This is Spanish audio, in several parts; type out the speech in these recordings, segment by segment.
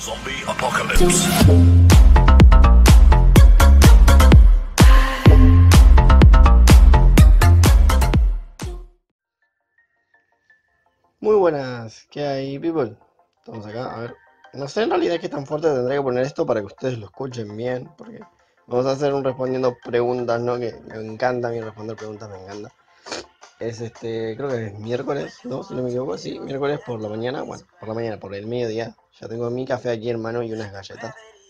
Zombie Apocalypse. Muy buenas, ¿qué hay, people? Estamos acá, a ver. No sé en realidad qué tan fuerte tendré que poner esto para que ustedes lo escuchen bien, porque vamos a hacer un respondiendo preguntas, ¿no? Que me encanta a mí responder preguntas, me encanta. Es creo que es miércoles, ¿no? Si no me equivoco, sí, miércoles por la mañana, bueno, por la mañana, por el mediodía. Ya tengo mi café aquí en mano y unas galletas.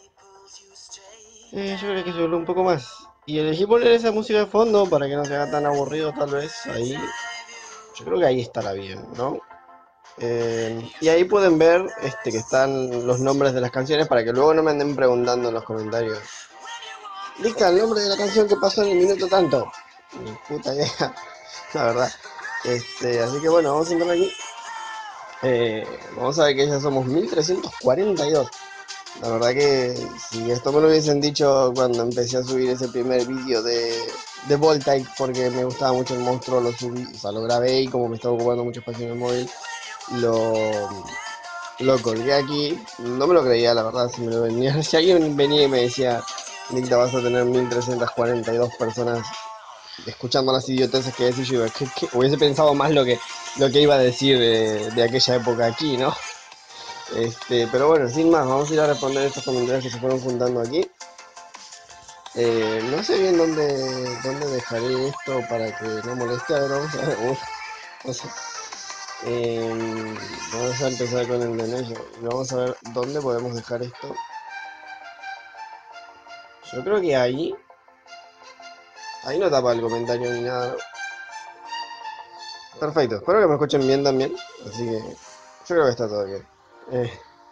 Yo creo que subirlo un poco más. Y elegí poner esa música de fondo para que no se haga tan aburrido, tal vez. Ahí, yo creo que ahí estará bien, ¿no? Y ahí pueden ver que están los nombres de las canciones para que luego no me anden preguntando en los comentarios. Lista, el nombre de la canción que pasó en el minuto tanto. Ni puta idea, la verdad. Así que bueno, vamos a entrar aquí. Vamos a ver que ya somos 1342. La verdad que si esto me lo hubiesen dicho cuando empecé a subir ese primer vídeo de Voltaic, porque me gustaba mucho el monstruo, lo subí, o sea, lo grabé y como me estaba ocupando mucho espacio en el móvil, lo colgué aquí. No me lo creía, la verdad. Si, me lo venía, si alguien venía y me decía, Nicta, vas a tener 1342 personas escuchando las idioteces que decís, yo hubiese pensado más lo que iba a decir de aquella época aquí, ¿no? Pero bueno, sin más, vamos a ir a responder estos comentarios que se fueron juntando aquí. No sé bien dónde dejaré esto para que no moleste. A ver, vamos a ver. No sé. Vamos a empezar con el de Nello. Vamos a ver dónde podemos dejar esto. Yo creo que ahí no tapa el comentario ni nada, ¿no? Perfecto, espero que me escuchen bien también. Así que yo creo que está todo bien. Eh,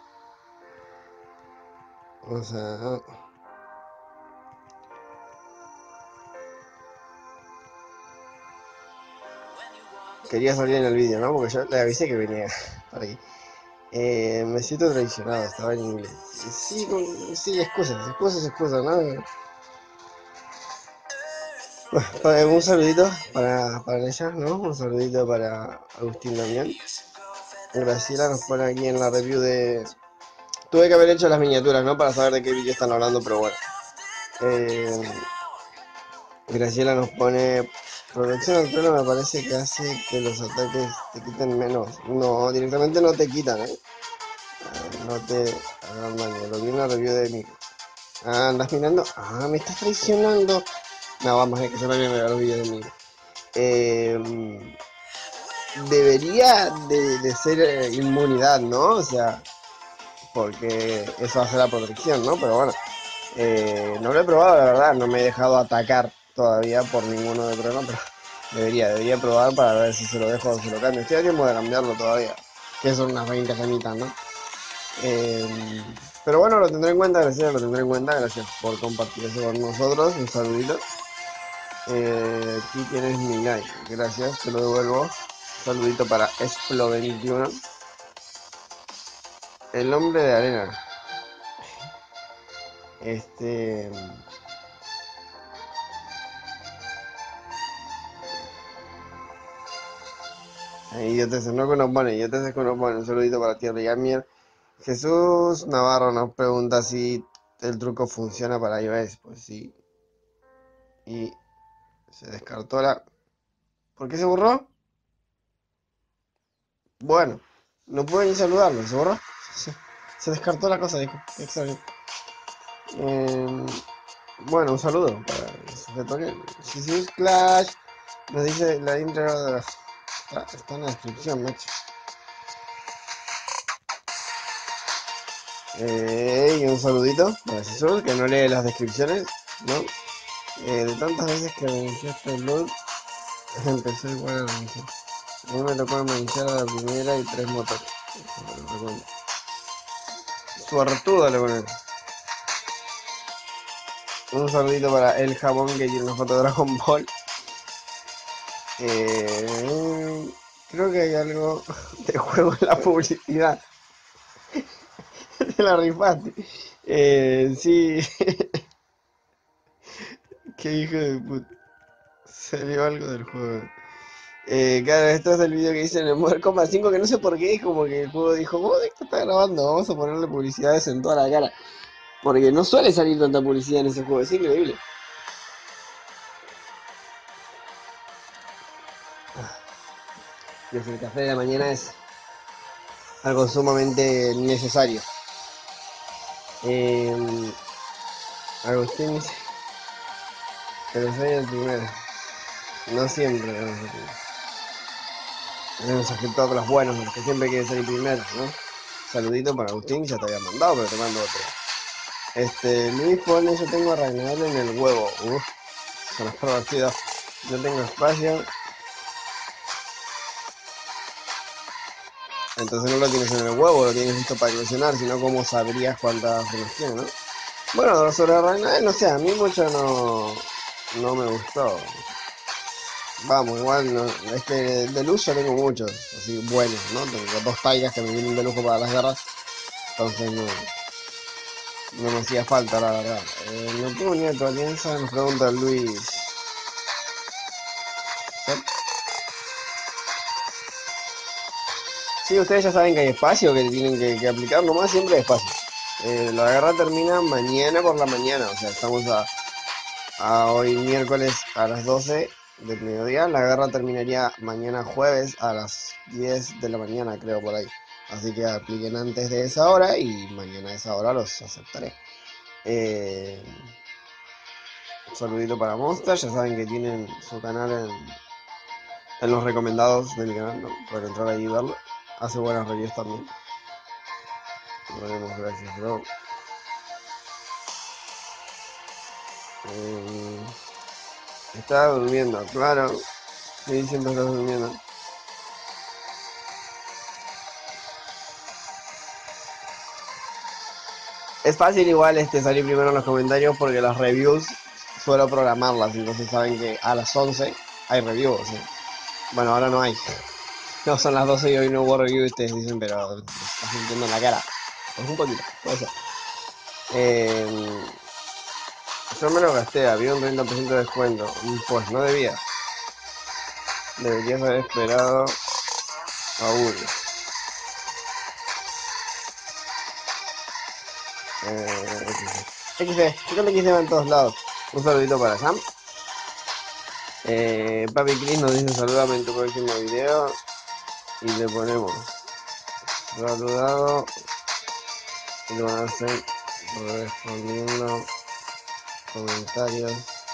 Vamos a... Quería salir en el vídeo, ¿no? Porque yo le avisé que venía por aquí. Me siento traicionado, estaba en inglés. Sí, sí, excusas, ¿no? Bueno, un saludito para ella, ¿no? Un saludito para Agustín también. Graciela nos pone aquí en la review de... Tuve que haber hecho las miniaturas, ¿no? Para saber de qué vídeo están hablando, pero bueno. Graciela nos pone... Protección al trueno me parece que hace que los ataques te quiten menos. No, directamente no te quitan, ¿eh? No te hagan daño. Lo vi en la review de mi... Ah, ¿andas mirando? Ah, me estás traicionando. No, vamos, es que se me habían los vídeos de mí. Debería de ser inmunidad, ¿no? O sea, porque eso hace la protección, ¿no? Pero bueno, no lo he probado, la verdad. No me he dejado atacar todavía por ninguno de trueno, pero debería probar para ver si se lo dejo o se lo cambio. Estoy a tiempo de cambiarlo todavía, que son unas 20 gemitas, ¿no? Pero bueno, lo tendré en cuenta, gracias, lo tendré en cuenta, gracias por compartir eso con nosotros, un saludito. Aquí tienes mi like, gracias, te lo devuelvo. Un saludito para Esplo21. El hombre de arena. Este. Idioteces, no que nos pone, idioteces que nos pone. Un saludito para Tierra y Amier. Jesús Navarro nos pregunta si el truco funciona para iOS. Pues sí. Y se descartó la. ¿Por qué se borró? Bueno, no pude ni saludarlo, se borró. Se descartó la cosa, dijo. Qué extraño. Eh, bueno, un saludo para el sujeto que. Jesus Clash nos dice la intro de está en la descripción, macho. Y un saludito para Jesús, que no lee las descripciones, ¿no? De tantas veces que reiniciaste el loot, empezó igual a reiniciar. A mí me tocó reiniciar a la primera y 3 motores. Suertudo le ponen. Un saludito para el jabón que tiene una foto de Dragon Ball. Creo que hay algo de juego en la publicidad. Te la rifaste. Sí. Qué hijo de puta. Salió algo del juego. Claro, esto es del video que hice en el Model 5, que no sé por qué, como que el juego dijo, oh, esto está grabando, vamos a ponerle publicidades en toda la cara. Porque no suele salir tanta publicidad en ese juego, es increíble. Desde el café de la mañana es algo sumamente necesario. Agustín dice que lo soy el primero. No siempre, tenemos suscriptores buenos, los que siempre quieren salir primero, ¿no? Saludito para Agustín, ya te había mandado, pero te mando otro. Luis pone, yo tengo a Ragnar en el huevo. Son las partidas. No tengo espacio. Entonces no lo tienes en el huevo, lo tienes listo para eclosionar, sino cómo sabrías cuántas gemas tiene, ¿no? Bueno, sobre Ragnar, no sé, a mí mucho no me gustó. Vamos, igual, no, es que de luz yo tengo muchos, así buenos, ¿no? Tengo 2 taigas que me vienen de lujo para las guerras, entonces no me hacía falta, la verdad. No tengo nieto, alianza, nos pregunta Luis. Sí, ustedes ya saben que hay espacio, que tienen que aplicar nomás, siempre hay espacio. La guerra termina mañana por la mañana, o sea, estamos a hoy miércoles a las 12 del mediodía. La guerra terminaría mañana jueves a las 10 de la mañana, creo, por ahí. Así que apliquen antes de esa hora y mañana a esa hora los aceptaré. Un saludito para Monster, ya saben que tienen su canal en los recomendados de mi canal, ¿no? Para entrar ahí y verlo. Hace buenas reviews también. Nos vemos, gracias, bro. Estaba durmiendo, claro. Sí, siempre estás durmiendo. Es fácil igual salir primero en los comentarios porque las reviews suelo programarlas, entonces saben que a las 11 hay reviews, ¿sí? Bueno, ahora no hay. No, son las 12 y hoy no hubo review y ustedes dicen, pero estás mintiendo en la cara. Pues un poquito, puede ser. Yo me lo gasté, había un 30% de descuento. Pues no debía. Deberías haber esperado a uno. XD, yo le XD en todos lados. Un saludito para Sam. Papi Chris nos dice saludame en tu próximo video. Y le ponemos saludado. Y lo van a hacer respondiendo comentarios.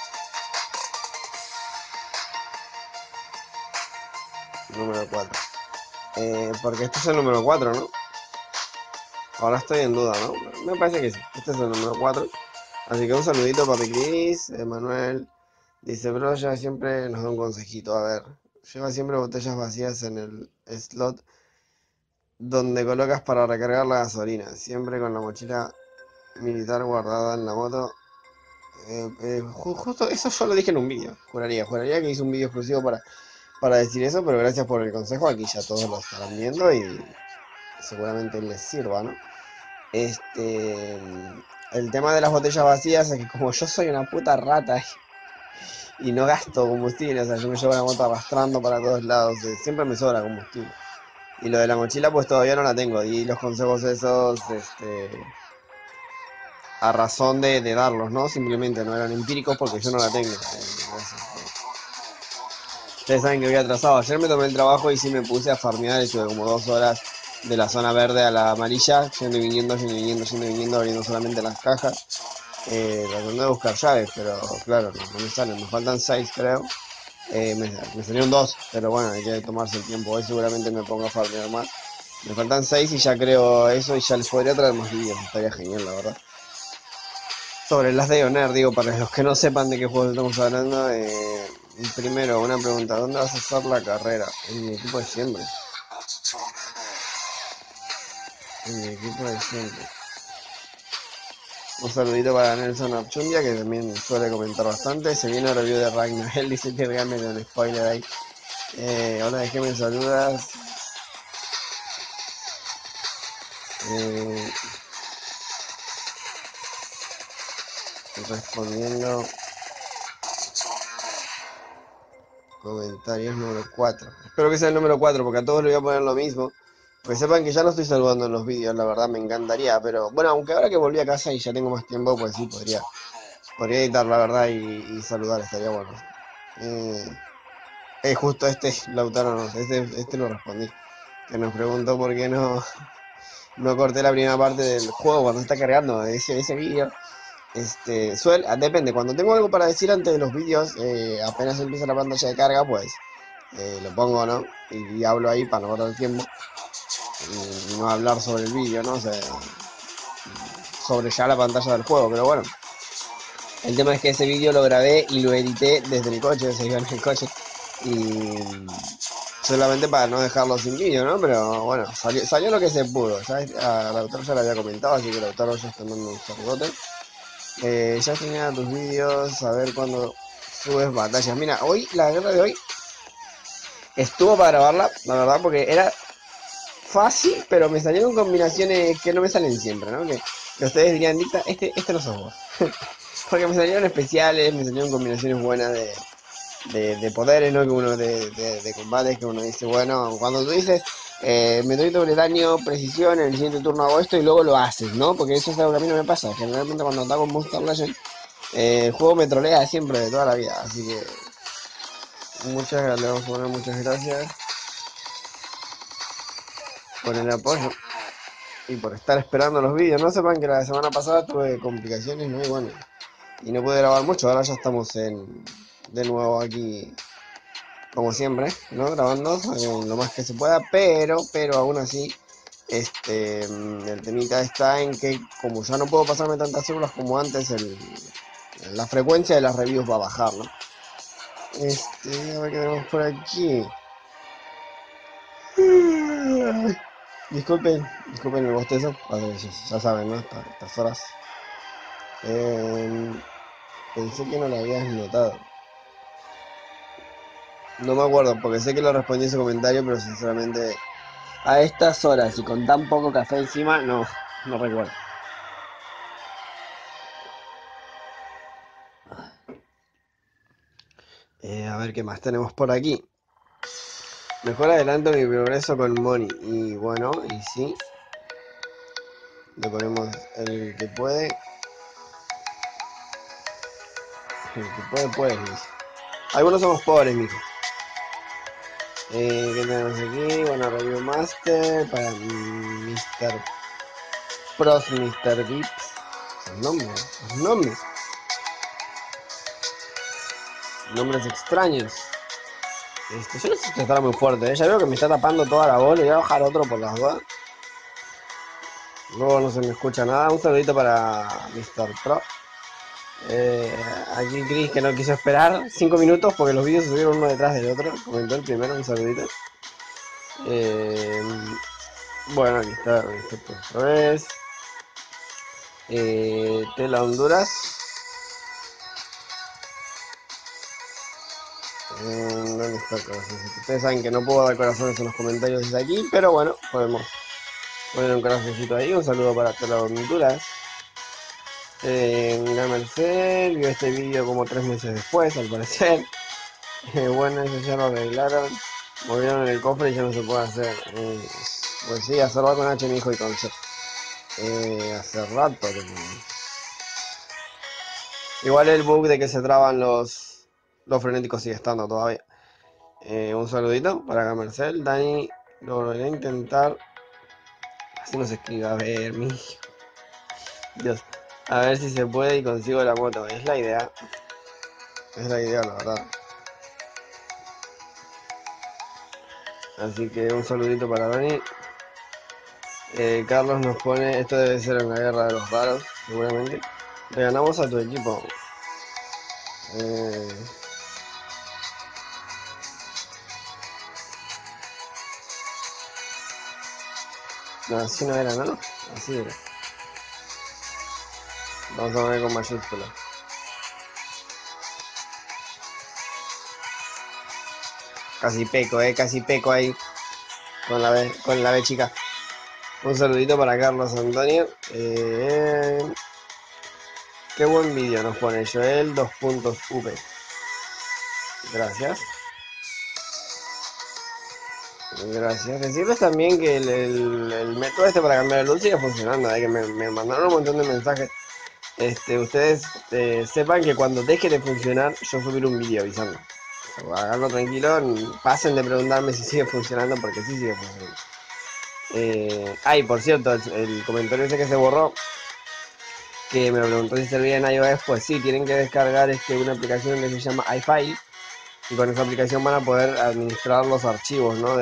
Número 4. Porque este es el número 4, ¿no? Ahora estoy en duda, ¿no? Me parece que sí. Este es el número 4. Así que un saludito, papi Cris. Emanuel dice, bro, ya siempre nos da un consejito. A ver, lleva siempre botellas vacías en el slot donde colocas para recargar la gasolina. Siempre con la mochila militar guardada en la moto. Justo eso yo lo dije en un vídeo. Juraría que hice un vídeo exclusivo para decir eso, pero gracias por el consejo. Aquí ya todos lo estarán viendo y seguramente les sirva, ¿no? El tema de las botellas vacías es que como yo soy una puta rata y no gasto combustible, o sea, yo me llevo la moto arrastrando para todos lados, siempre me sobra combustible. Y lo de la mochila pues todavía no la tengo, y los consejos esos, a razón de darlos, ¿no? Simplemente no eran empíricos porque yo no la tengo. Ustedes saben que voy atrasado. Ayer me tomé el trabajo y sí me puse a farmear. Estuve como 2 horas de la zona verde a la amarilla, yendo y viniendo, abriendo solamente las cajas. Tratando de buscar llaves, pero claro, no me salen. Me faltan 6, creo. Me salieron 2, pero bueno, hay que tomarse el tiempo. Hoy seguramente me pongo a farmear más. Me faltan 6 y ya creo eso y ya les podría traer más vídeos. Estaría genial, la verdad. Sobre las de Honor, digo, para los que no sepan de qué juegos estamos hablando, primero, una pregunta, ¿dónde vas a hacer la carrera? En mi equipo de siempre. En mi equipo de siempre. Un saludito para Nelson Archundia, que también suele comentar bastante. Se viene el review de Ragnar. Él dice que gane de un spoiler ahí. Hola, ¿de qué me saludas? Respondiendo comentarios número 4. Espero que sea el número 4 porque a todos les voy a poner lo mismo. Pues sepan que ya no estoy saludando en los vídeos, la verdad me encantaría, pero bueno, aunque ahora que volví a casa y ya tengo más tiempo, pues sí, podría editar la verdad y saludar, estaría bueno. Eh, Justo Lautaro, no, este lo respondí, que nos preguntó por qué no corté la primera parte del juego cuando está cargando ese vídeo. Depende, cuando tengo algo para decir antes de los vídeos, apenas empieza la pantalla de carga, pues lo pongo, ¿no? Y hablo ahí para no perder el tiempo y no hablar sobre el vídeo, ¿no? O sea, sobre ya la pantalla del juego, pero bueno. El tema es que ese vídeo lo grabé y lo edité desde el coche, o sea, iba en el coche. Y solamente para no dejarlo sin vídeo, ¿no? Pero bueno, salió lo que se pudo. Ya a Lautaro ya lo había comentado, así que Lautaro ya está dando un saludote. Ya tenía tus vídeos, a ver cuándo subes batallas. Mira, hoy, la guerra de hoy, estuvo para grabarla, la verdad, porque era fácil, pero me salieron combinaciones que no me salen siempre, ¿no? Que ustedes dirían, Dicta, este no sos vos. Porque me salieron especiales, me salieron combinaciones buenas de poderes, ¿no? Que uno de combates, que uno dice, bueno, cuando tú dices, me doy doble daño, precisión, en el siguiente turno hago esto y luego lo haces, ¿no? Porque eso es algo que a mí no me pasa. Generalmente cuando ataco Monster Legend, el juego me trolea siempre, de toda la vida. Así que le vamos a poner muchas gracias por el apoyo y por estar esperando los vídeos. No sepan que la semana pasada tuve complicaciones, ¿no? Y bueno, y no pude grabar mucho. Ahora ya estamos de nuevo aquí, como siempre, ¿no? Grabando lo más que se pueda, pero aún así, el temita está en que como ya no puedo pasarme tantas células como antes, la frecuencia de las reviews va a bajar, ¿no? A ver qué tenemos por aquí. Disculpen el bostezo, ya saben, ¿no? Estas horas. Pensé que no lo habías notado. No me acuerdo, porque sé que lo respondí ese comentario, pero sinceramente a estas horas y con tan poco café encima, no recuerdo. A ver qué más tenemos por aquí. Mejor adelanto mi progreso con Moni. Y bueno, y sí. Le ponemos el que puede. El que puede, mijo. Algunos somos pobres, mijo. ¿Qué tenemos aquí? Bueno, Review Master para Mr. Pros, Mr. Vips. Sus nombres extraños. Yo no sé si estará muy fuerte, ya veo que me está tapando toda la voz. Le voy a bajar otro por las dudas. Luego no se me escucha nada. Un saludito para Mr. Pro. Aquí Chris, que no quiso esperar 5 minutos porque los vídeos se subieron uno detrás del otro. Comentó el primero, un saludito. Bueno, aquí está otra vez. Tela Honduras. ¿Dónde está el corazoncito? Ustedes saben que no puedo dar corazones en los comentarios desde aquí, pero bueno, podemos poner un corazoncito ahí. Un saludo para Tela Honduras. Gamercel vio este vídeo como 3 meses después, al parecer. Bueno, eso ya lo arreglaron. Movieron el cofre y ya no se puede hacer. Pues sí, hace rato con H, mi hijo, y con C. Hace rato. Igual el bug de que se traban los frenéticos sigue estando todavía. Un saludito para Gamercel. Dani, lo volveré a intentar. Así no se escribe. A ver, mi hijo. Dios. A ver si se puede y consigo la moto. Es la idea. Es la idea, la verdad. Así que un saludito para Dani. Carlos nos pone, esto debe ser en la guerra de los raros, seguramente. Le ganamos a tu equipo. No, así no era, ¿no? Así era. Vamos a poner con mayúscula. Casi peco ahí. Con la B chica. Un saludito para Carlos Antonio. Qué buen vídeo nos pone Joel 2.v. Gracias. Gracias. Decirles también que el método este para cambiar el luz sigue funcionando, que me mandaron un montón de mensajes. Ustedes sepan que cuando deje de funcionar, yo subiré un vídeo avisando. Háganlo tranquilo, pasen de preguntarme si sigue funcionando, porque sí sigue funcionando. Por cierto, el comentario ese que se borró, que me lo preguntó si servía en iOS, pues sí, tienen que descargar una aplicación que se llama iFile, y con esa aplicación van a poder administrar los archivos, ¿no?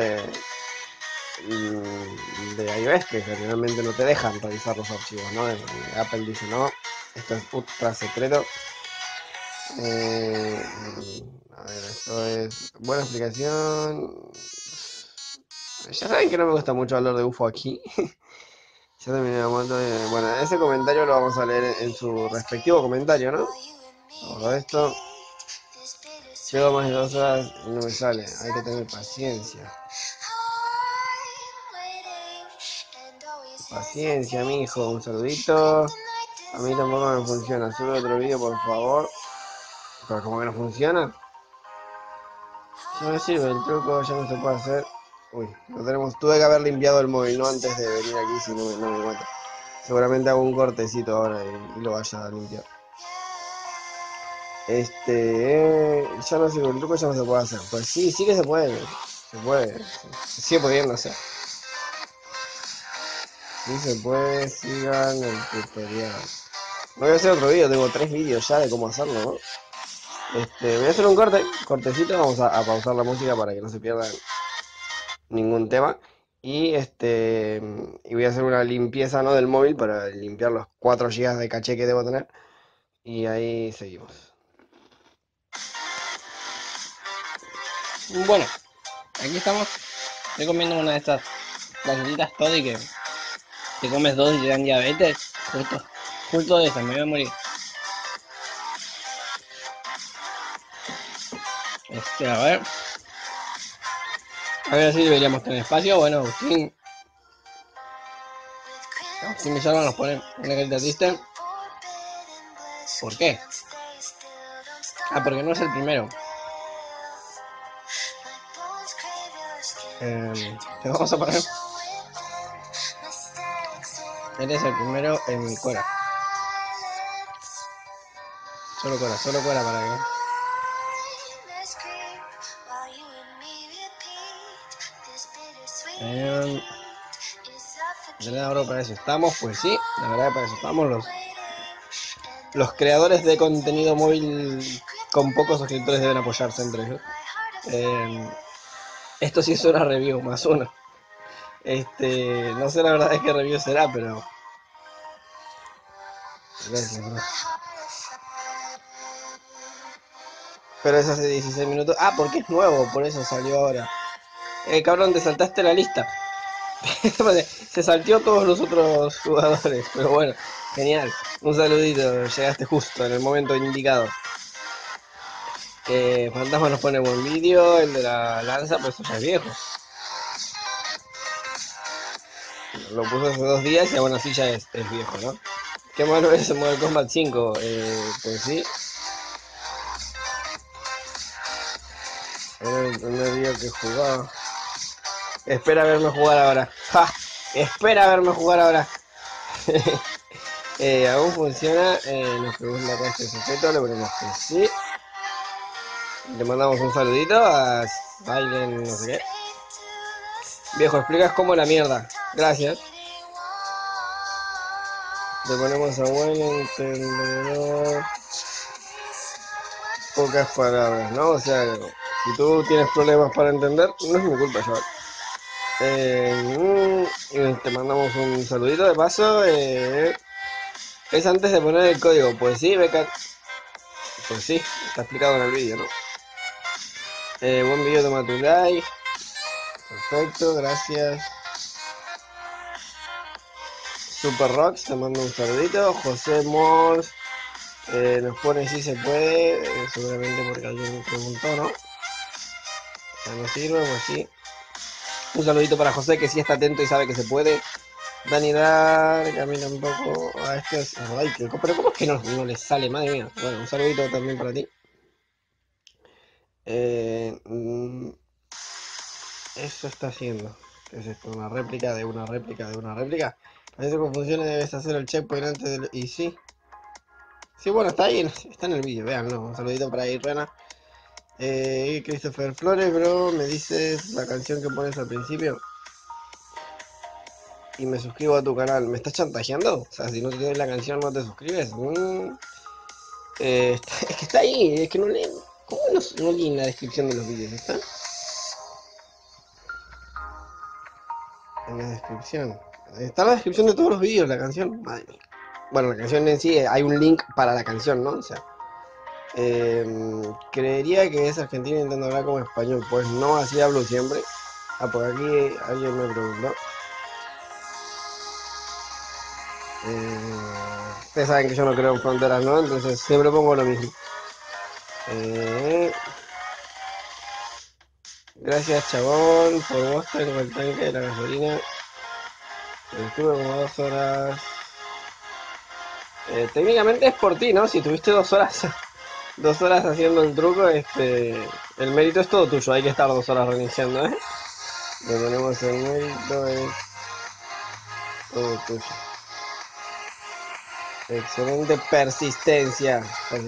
de iOS, que generalmente no te dejan revisar los archivos, ¿no? Apple dice, no, esto es ultra secreto. A ver, esto es buena explicación. Ya saben que no me gusta mucho hablar de UFO aquí. Ya terminé la moto. Bueno, ese comentario lo vamos a leer en su respectivo comentario, ¿no? Todo esto. Llevo más de 2 horas y no me sale. Hay que tener paciencia. Paciencia, mijo. Un saludito. A mí tampoco me funciona. Sube otro vídeo, por favor. Pero como que no funciona. Ya me sirve el truco, ya no se puede hacer. Uy, lo tenemos. Tuve que haber limpiado el móvil, no antes de venir aquí, si no me encuentro. Seguramente hago un cortecito ahora y lo vaya a limpiar. Ya no sirve el truco, ya no se puede hacer. Pues sí, sí que se puede. Se puede. Se sigue pudiendo hacer. Sí se puede, sigan el tutorial. No voy a hacer otro vídeo, tengo 3 vídeos ya de cómo hacerlo, ¿no? Voy a hacer un cortecito, vamos a pausar la música para que no se pierda ningún tema. Y voy a hacer una limpieza, ¿no? del móvil para limpiar los 4 GB de caché que debo tener. Y ahí seguimos. Bueno, aquí estamos. Estoy comiendo una de estas galletitas Toddy que te comes 2 y te dan diabetes. Justo de esas, me voy a morir. A ver. A ver si deberíamos tener espacio. Bueno, Agustín Villalba nos pone una carita triste. ¿Por qué? Porque no es el primero. Te vamos a poner. Él es el primero en mi Cora. Solo Cora para que. ¿De verdad para eso estamos? Pues sí, la verdad que para eso estamos los creadores de contenido móvil con pocos suscriptores deben apoyarse entre ellos. Esto sí es una review, más uno. No sé la verdad es qué review será, pero... Gracias, bro. Pero es hace 16 minutos. Ah, porque es nuevo, por eso salió ahora. Cabrón, te saltaste la lista. Se salteó todos los otros jugadores, pero bueno, genial. Un saludito, llegaste justo en el momento indicado. Fantasma nos pone buen vídeo, el de la lanza, pero eso ya es viejo. Lo puso hace 2 días y aún así ya es viejo, ¿no? Qué malo es el Mortal Kombat 5, pues sí. Era el primer día que jugaba. Espera a verme jugar ahora. ¡Ja! Espera a verme jugar ahora. Aún funciona. Nos pregunta con este sujeto, le ponemos que sí. Le mandamos un saludito a Silent no sé qué. Viejo, explicas como la mierda. Gracias. Le ponemos a buen entendedor. Pocas palabras, ¿no? O sea, si tú tienes problemas para entender, no es mi culpa, chaval. Te mandamos un saludito de paso. Es antes de poner el código. Pues sí, Becat. Pues sí, está explicado en el vídeo, ¿no? Buen vídeo, toma tu like. Perfecto, gracias. Super Rocks, te mando un saludito. José Mors nos pone si se puede. Seguramente porque alguien preguntó, ¿no? Ya no sirve, pues sí. Un saludito para José, que sí está atento y sabe que se puede. Dani Dark, a mí tampoco. A este es. Ay, pero ¿cómo es que no le sale? Madre mía. Bueno, un saludito también para ti. Eso está haciendo. ¿Qué es esto? ¿Una réplica de una réplica de una réplica? Parece que funcione, debes hacer el checkpoint antes del... Y sí. Sí, bueno, está ahí, está en el vídeo, véanlo. Un saludito para ahí, Rena. Christopher Flores, bro, me dices la canción que pones al principio. Y me suscribo a tu canal. ¿Me estás chantajeando? O sea, si no te doy la canción, ¿no te suscribes? Es que está ahí, es que no leen. ¿Cómo no leen la descripción de los vídeos? ¿Está? En la descripción. Está en la descripción de todos los vídeos, la canción. Madre mía. Bueno, la canción en sí, hay un link para la canción, ¿no? O sea, creería que es argentino intentando hablar como español. Pues no, así hablo siempre. Ah, por aquí alguien me preguntó. Ustedes saben que yo no creo en fronteras, ¿no? Entonces siempre pongo lo mismo. Gracias, chabón, por vos tengo el tanque de la gasolina. Estuve como 2 horas. Técnicamente es por ti, ¿no? Si tuviste 2 horas, 2 horas haciendo el truco, el mérito es todo tuyo. Hay que estar 2 horas reiniciando, ¿eh? Le ponemos el mérito, es todo tuyo. Excelente persistencia.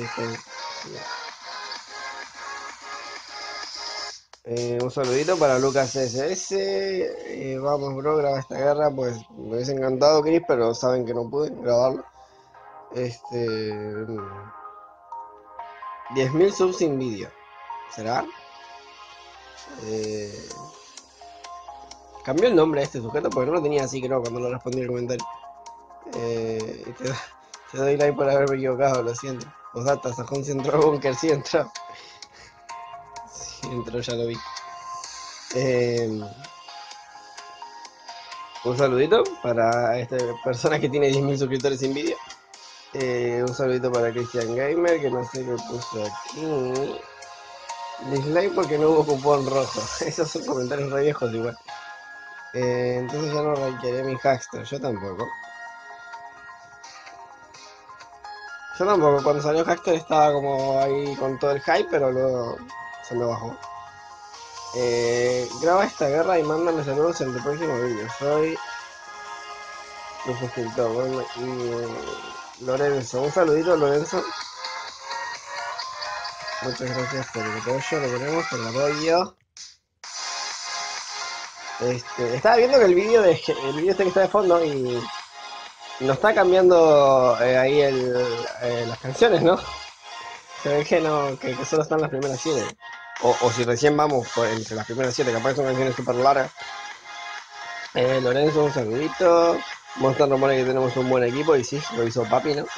Un saludito para Lucas SS. Vamos, bro, graba esta guerra. Pues me hubiese encantado, Chris, pero saben que no pude grabarlo. 10.000 subs sin vídeo. ¿Será? Cambió el nombre a este sujeto porque no lo tenía así, creo, cuando lo respondí el comentario. Te doy like por haberme equivocado, lo siento. Posdata, Sajón si entró, Bunker sí entró. Sí entró, ya lo vi. Un saludito para esta persona que tiene 10.000 suscriptores sin vídeo. Un saludito para Christian Gamer, que no sé qué puso aquí. Dislike porque no hubo cupón rojo. Esos son comentarios re viejos igual. Entonces ya no rankearé mi Hackster. Yo tampoco. Cuando salió Hackster estaba como ahí con todo el hype, pero luego se me bajó. Graba esta guerra y mándame saludos en tu próximo vídeo. Soy tu suscriptor. Bueno, y Lorenzo. Un saludito, Lorenzo. Muchas gracias por el apoyo. Lo ponemos por el apoyo. Estaba viendo que el vídeo que está de fondo y no está cambiando ahí las canciones, ¿no? Se ve que no, que solo están las primeras 7. O si recién vamos entre las primeras 7, capaz son canciones súper largas. Lorenzo, un saludito. Monster rumores que tenemos un buen equipo y sí, lo hizo papi, ¿no?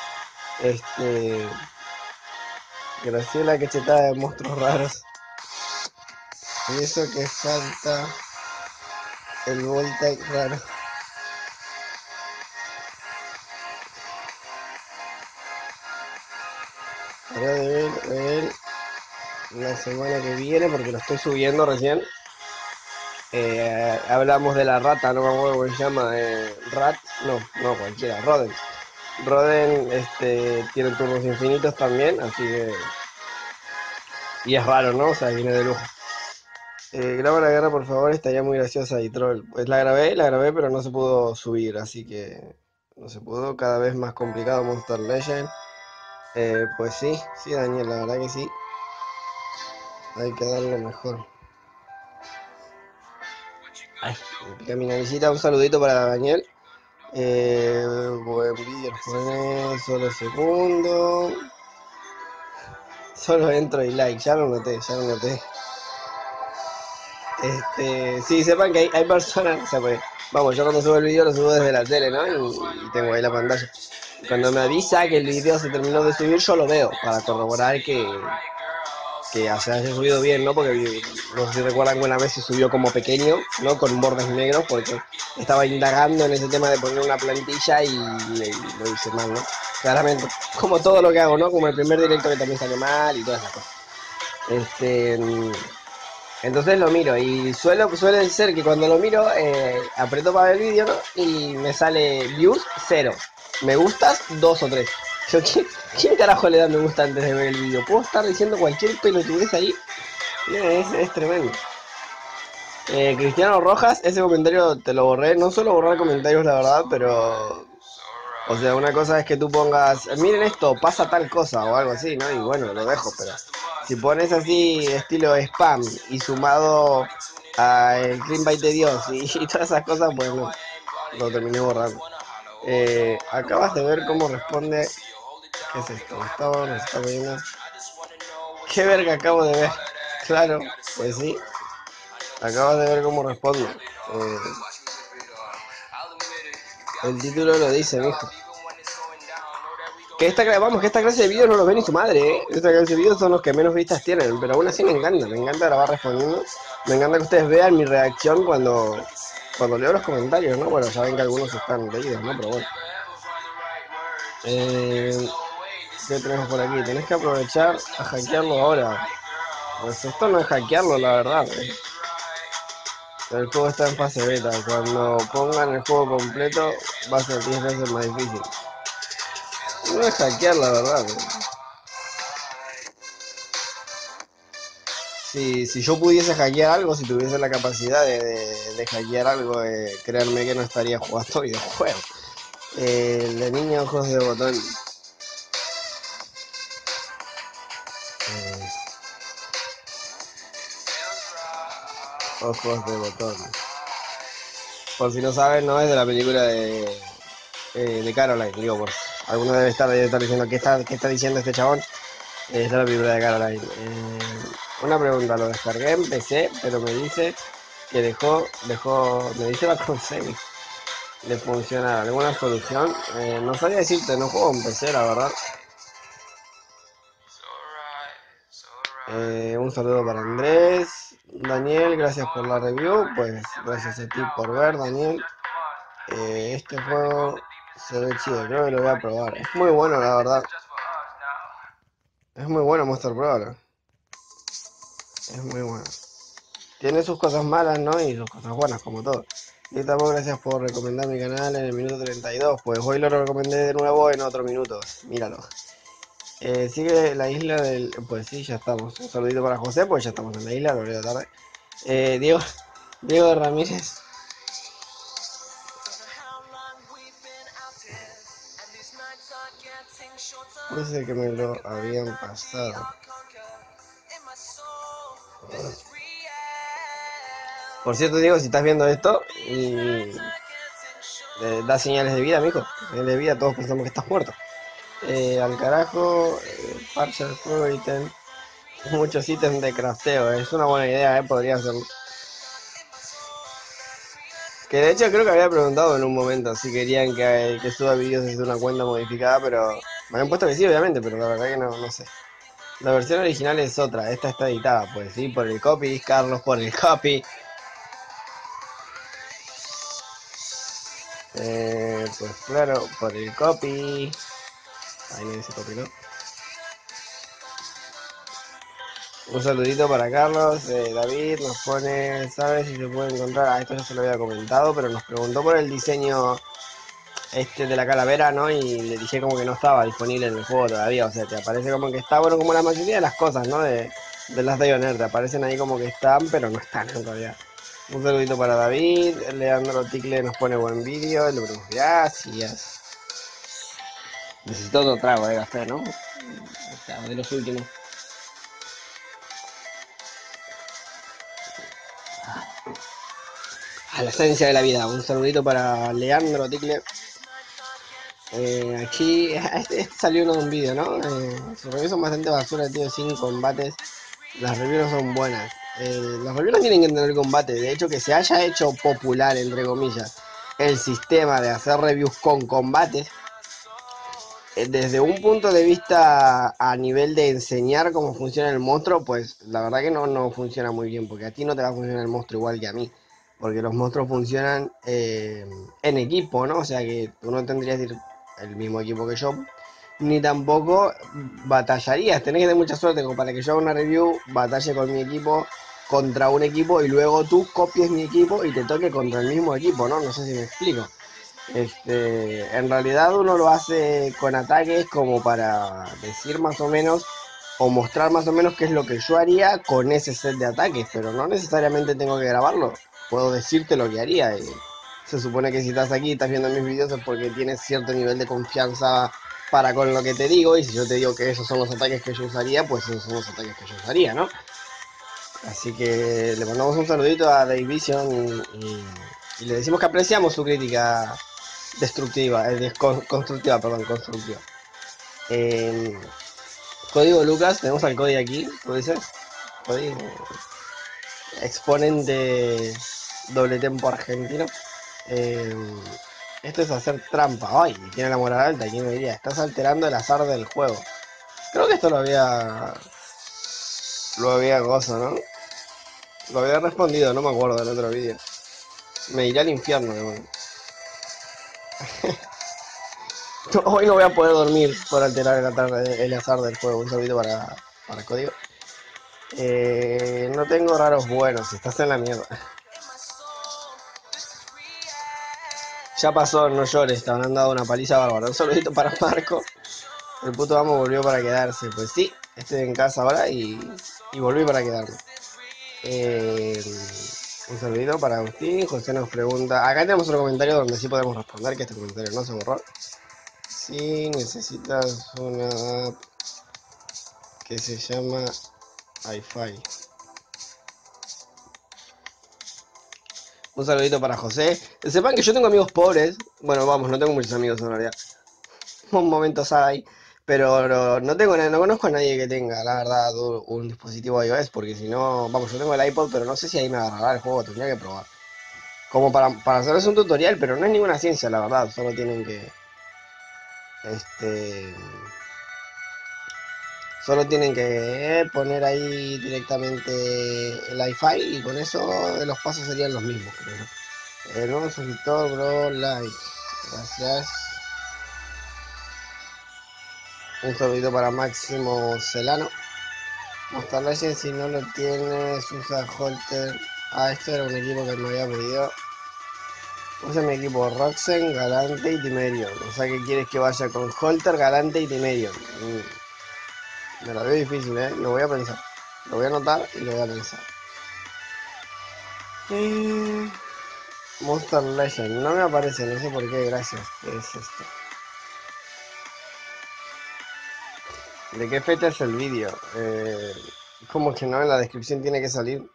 Graciela, que chetada de monstruos raros. Y eso que falta el Voltaic raro. Ahora de ver la semana que viene, porque lo estoy subiendo recién. Hablamos de la rata, no me acuerdo cómo se llama. Rat, no cualquiera, Roden. Roden tiene turnos infinitos también, así que. Y es raro, ¿no? O sea, viene de lujo. Graba la guerra, por favor, estaría muy graciosa y troll. Pues la grabé, pero no se pudo subir, así que no se pudo. Cada vez más complicado Monster Legend. Pues sí, Daniel, la verdad que sí. Hay que darle mejor. Ay, me pica mi naricita. Un saludito para Daniel. Buen vídeo, jóvenes. Solo segundo. Solo entro y like. Ya lo noté. Sí, sepan que hay personas. O sea, pues, vamos, yo cuando subo el vídeo lo subo desde la tele, ¿no? Y tengo ahí la pantalla. Cuando me avisa que el vídeo se terminó de subir, yo lo veo para corroborar que se haya subido bien, ¿no? Porque no sé si recuerdan que una vez se subió como pequeño, ¿no? Con bordes negros, porque estaba indagando en ese tema de poner una plantilla y lo hice mal, ¿no? Claramente, como todo lo que hago, ¿no? Como el primer directo que también salió mal y todas esas cosas. Entonces lo miro y suele ser que cuando lo miro aprieto para ver el vídeo, ¿no? Y me sale views 0, me gustas 2 o 3. Yo, ¿quién carajo le da me gusta antes de ver el vídeo? Puedo estar diciendo cualquier pelotudez ahí. Es tremendo. Cristiano Rojas, ese comentario te lo borré. No suelo borrar comentarios, la verdad, pero... O sea, una cosa es que tú pongas, miren esto, pasa tal cosa o algo así, ¿no? Y bueno, lo dejo, pero si pones así estilo spam y sumado a el Clean Bite de Dios y todas esas cosas, pues no, lo terminé borrando. Acabas de ver cómo responde. ¿Qué es esto? Gustavo nos está viendo. ¿Qué verga acabo de ver? Claro, pues sí. Acabas de ver cómo responde. El título lo dice, mijo. Vamos, que esta clase de vídeos no los ve ni su madre, ¿eh? Esta clase de vídeos son los que menos vistas tienen, pero aún así me encanta grabar respondiendo. Me encanta que ustedes vean mi reacción cuando leo los comentarios, ¿no? Bueno, saben que algunos están leídos, ¿no? Pero bueno. ¿Qué tenemos por aquí? Tenés que aprovechar a hackearlo ahora. Pues esto no es hackearlo, la verdad. El juego está en fase beta. Cuando pongan el juego completo va a ser 10 veces más difícil. No es hackear, la verdad. Si yo pudiese hackear algo, si tuviese la capacidad de hackear algo, créanme que no estaría jugando videojuegos. De niño, ojos de botón. Ojos de botón. Por si no saben, no es de la película de Caroline. Digo, por alguno debe estar diciendo ¿qué está diciendo este chabón? Es de la película de Caroline. Una pregunta, lo descargué en PC, pero me dice que me dice la consejo de funcionar. ¿Alguna solución? No sabía decirte, no juego en PC, la verdad. Un saludo para Andrés. Daniel, gracias por la review. Pues gracias a ti por ver, Daniel. Este juego se ve chido, creo que lo voy a probar. Es muy bueno, la verdad. Es muy bueno Monster Brawler. Es muy bueno. Tiene sus cosas malas, ¿no? Y sus cosas buenas, como todo. Y tampoco gracias por recomendar mi canal en el minuto 32. Pues hoy lo recomendé de nuevo en otro minuto. Míralo. Sigue la isla del... Pues sí, ya estamos. Un saludito para José, pues ya estamos en la isla, lo de la tarde. Diego Ramírez. Puse que me lo habían pasado. Por cierto, Diego, si estás viendo esto y da señales de vida, mijo. Señales de vida, todos pensamos que estás muerto. Al carajo, parche el juego, ítem. Muchos ítems de crafteo, es una buena idea, podría hacerlo. Que de hecho creo que había preguntado en un momento si querían que suba vídeos desde una cuenta modificada, pero me habían puesto que sí, obviamente, pero la verdad que no sé. La versión original es otra, esta está editada, pues sí, por el copy, Carlos por el copy. Pues claro, por el copy. Ahí no dice copy, ¿no? Un saludito para Carlos. David nos pone, ¿sabes si se puede encontrar? Ah, esto ya se lo había comentado, pero nos preguntó por el diseño de la calavera, ¿no? Y le dije como que no estaba disponible en el juego todavía. O sea, te aparece como que está, bueno, como la mayoría de las cosas, ¿no? De las Dioneer, te aparecen ahí como que están, pero no están en realidad. Un saludito para David. Leandro Ticle nos pone buen vídeo. Le ponemos gracias. Necesito otro trago de café, ¿no? O sea, de los últimos. A la esencia de la vida. Un saludito para Leandro Ticle. Aquí este salió uno de un vídeo, ¿no? Sus reviews son bastante basura, tío, sin combates. Las reviews no son buenas. Las reviews no tienen que tener combate. De hecho, que se haya hecho popular, entre comillas, el sistema de hacer reviews con combates, desde un punto de vista a nivel de enseñar cómo funciona el monstruo, pues la verdad que no funciona muy bien, porque a ti no te va a funcionar el monstruo igual que a mí, porque los monstruos funcionan en equipo, ¿no? O sea que tú no tendrías el mismo equipo que yo, ni tampoco batallarías, tenés que tener mucha suerte como para que yo haga una review, batalle con mi equipo contra un equipo y luego tú copies mi equipo y te toque contra el mismo equipo, ¿no? No sé si me explico. En realidad uno lo hace con ataques como para decir más o menos o mostrar más o menos qué es lo que yo haría con ese set de ataques, pero no necesariamente tengo que grabarlo. Puedo decirte lo que haría. Se supone que si estás aquí y estás viendo mis videos es porque tienes cierto nivel de confianza para con lo que te digo, y si yo te digo que esos son los ataques que yo usaría, pues esos son los ataques que yo usaría, ¿no? Así que le mandamos un saludito a Dave Vision y le decimos que apreciamos su crítica destructiva, constructiva, perdón, constructiva. Eh, Código Lucas, tenemos al Código aquí, ¿tú dices? Código, exponente doble tempo argentino. Eh, Esto es hacer trampa. Ay, tiene la moral alta, ¿quién me diría? Estás alterando el azar del juego. Creo que esto lo había gozo, ¿no? Lo había respondido, no me acuerdo del otro vídeo. Me iré al infierno, bueno. Hoy no voy a poder dormir por alterar el azar del juego. Un saludito para el código. No tengo raros buenos, estás en la mierda. Ya pasó, no llores, te habrán dado una paliza bárbara. Un saludito para Marco. El puto amo volvió para quedarse. Pues sí, estoy en casa ahora y volví para quedarme. Un saludito para Agustín. José nos pregunta. Acá tenemos otro comentario donde sí podemos responder, que este comentario no se borró. Si necesitas una app que se llama iFi. Un saludito para José. Sepan que yo tengo amigos pobres. Bueno, vamos, no tengo muchos amigos en realidad. Un momento hay. Pero no conozco a nadie que tenga, la verdad, un dispositivo iOS. Porque si no, vamos, yo tengo el iPod, pero no sé si ahí me agarrará el juego. Tendría que probar. Como para hacerles un tutorial, pero no es ninguna ciencia, la verdad. Solo tienen que... Solo tienen que poner ahí directamente el iFi y con eso los pasos serían los mismos, creo. El nuevo suscriptor, bro, like. Gracias. Un saludito para Máximo Celano. Monster Legends, si no lo tienes, usa Holter. Ah, este era un equipo que me había pedido. Usa mi equipo Roxen, Galante y Timerion. O sea que quieres que vaya con Holter, Galante y Timerion. Me la veo difícil, lo voy a pensar. Lo voy a anotar y lo voy a pensar. Monster Legend, no me aparece, no sé por qué, gracias. ¿Qué es esto? ¿De qué fecha es el vídeo? Como que no, en la descripción tiene que salir.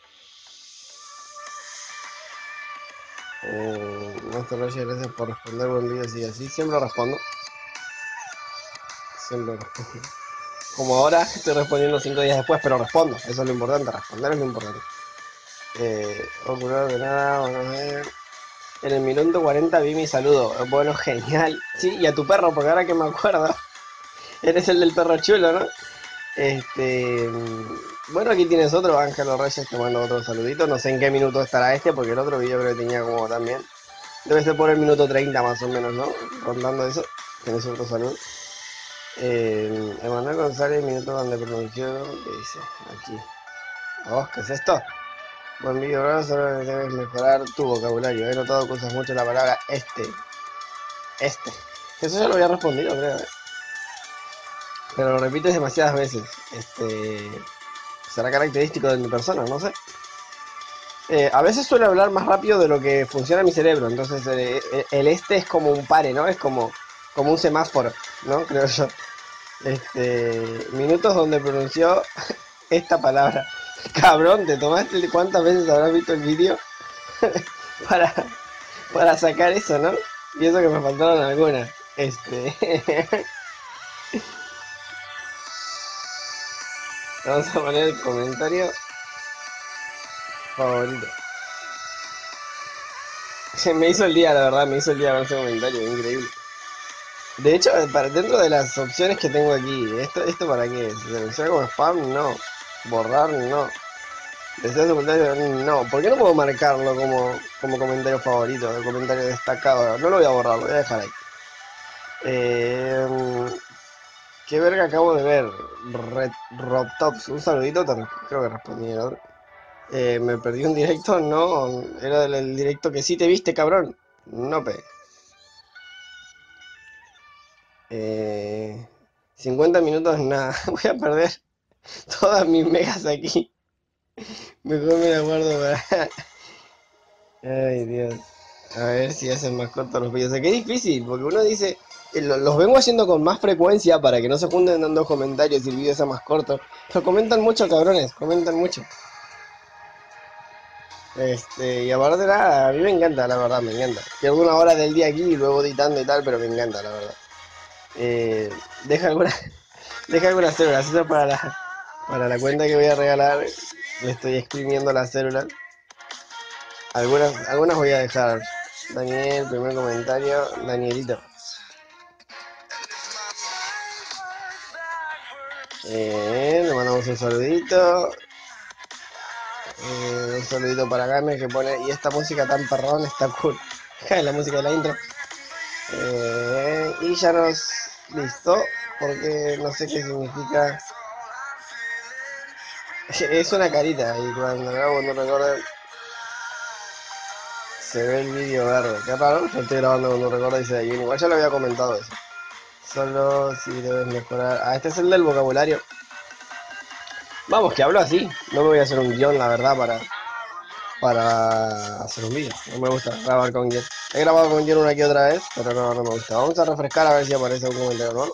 Monster Legend, gracias por responder, buen vídeo, sigue así. Siempre respondo. Siempre respondo. Como ahora estoy respondiendo 5 días después, pero respondo. Eso es lo importante, responder es lo importante. Ocurrió de nada, vamos a ver. En el minuto 40 vi mi saludo. Bueno, genial. Sí, y a tu perro, porque ahora que me acuerdo, eres el del perro chulo, ¿no? Bueno, aquí tienes otro, Ángelo Reyes, te mando otro saludito. No sé en qué minuto estará este, porque el otro video creo que tenía como también. Debe ser por el minuto 30 más o menos, ¿no? Rondando eso. Tenés otro saludo. Emanuel González, minuto donde pronunció. ¿Qué dice? Aquí. Oh, ¿qué es esto? Buen video, bro. Solo debes mejorar tu vocabulario. He notado que usas mucho la palabra este. Eso ya lo había respondido, creo, ¿eh? Pero lo repites demasiadas veces. Será característico de mi persona, no sé. A veces suelo hablar más rápido de lo que funciona mi cerebro, entonces el este es como un pare, ¿no? Es como un semáforo, ¿no? Creo yo. Minutos donde pronunció esta palabra. Cabrón, ¿te tomaste cuántas veces habrás visto el vídeo para, para sacar eso, ¿no? Y eso que me faltaron algunas. Vamos a poner el comentario favorito. Se me hizo el día, la verdad, me hizo el día con ese comentario, increíble. De hecho, dentro de las opciones que tengo aquí, ¿esto para qué es? ¿Seleccionar como spam? No. Borrar, no. ¿Deseas comentario? No. ¿Por qué no puedo marcarlo como comentario favorito, el comentario destacado? No lo voy a borrar, lo voy a dejar ahí. ¿Qué verga acabo de ver? Robtops, un saludito, creo que respondí el otro. Me perdí un directo, no, era del directo que sí te viste, cabrón. No, 50 minutos, nada. Voy a perder todas mis megas aquí. Mejor me la guardo para... Ay, Dios. A ver si hacen más cortos los videos. O sea, que es difícil, porque uno dice... Los vengo haciendo con más frecuencia para que no se junten dando comentarios y el video sea más corto. Pero comentan mucho, cabrones. Comentan mucho. Y aparte de nada, a mí me encanta, la verdad, me encanta. Pierdo una hora del día aquí y luego editando y tal, pero me encanta, la verdad. Deja algunas células, eso para la cuenta que voy a regalar. Le estoy exprimiendo las células. Algunas voy a dejar. Daniel, primer comentario, Danielito. Le mandamos un saludito. Un saludito para Gamer que pone, y esta música tan perrón está cool. La música de la intro. Y ya nos listo, porque no sé qué significa. Es una carita y cuando grabo no recuerdo se ve el vídeo verde. Qué raro, yo estoy grabando con un recuerdo y se ve bien. Igual ya lo había comentado eso. Solo si debes mejorar. Ah, este es el del vocabulario. Vamos, que hablo así. No me voy a hacer un guión, la verdad, para hacer un vídeo. No me gusta grabar con guión. He grabado con guión una que otra vez, pero no me gusta. Vamos a refrescar a ver si aparece un comentario nuevo.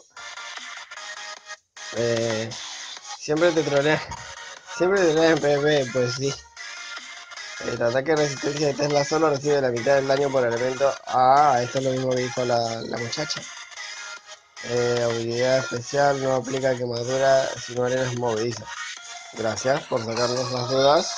Siempre te trolean. Siempre te trolean en PvP, pues sí. El ataque de resistencia de Tesla solo recibe la mitad del daño por elemento. Ah, esto es lo mismo que dijo la muchacha. Habilidad especial no aplica quemadura si no arenas movedizas. Gracias por sacarnos las dudas.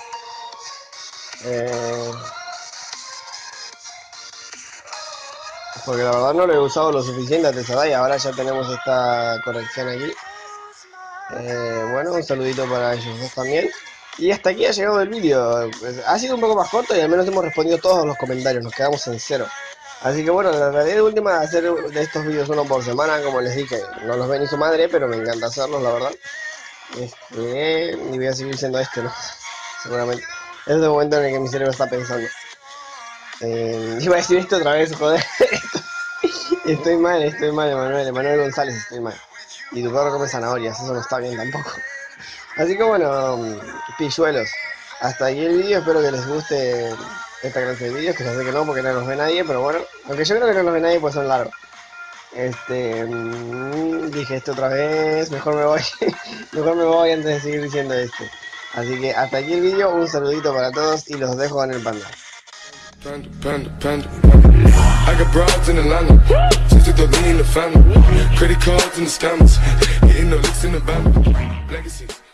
Porque la verdad no lo he usado lo suficiente a Tesadai. Ahora ya tenemos esta corrección aquí. Bueno, un saludito para ellos dos también. Y hasta aquí ha llegado el vídeo. Ha sido un poco más corto y al menos hemos respondido todos los comentarios. Nos quedamos en 0. Así que bueno, la realidad última de hacer de estos vídeos uno por semana, como les dije. No los ve ni su madre, pero me encanta hacerlos, la verdad. Y voy a seguir siendo ¿no? Seguramente. Es el momento en el que mi cerebro está pensando. Iba a decir esto otra vez, joder. Estoy mal, Emanuel González, estoy mal. Y tu perro come zanahorias, eso no está bien tampoco. Así que bueno, pilluelos. Hasta aquí el vídeo, espero que les guste esta clase de vídeos, que ya sé que no, porque no los ve nadie, pero bueno. Aunque yo creo que no los ve nadie, pues son largos. Dije esto otra vez, mejor me voy. Mejor me voy antes de seguir diciendo esto. Así que hasta aquí el vídeo, un saludito para todos y los dejo en el panda. I got broads in Atlanta, just to the lean in the family. Credit cards and the scammers, hitting the licks in the van. Legacies.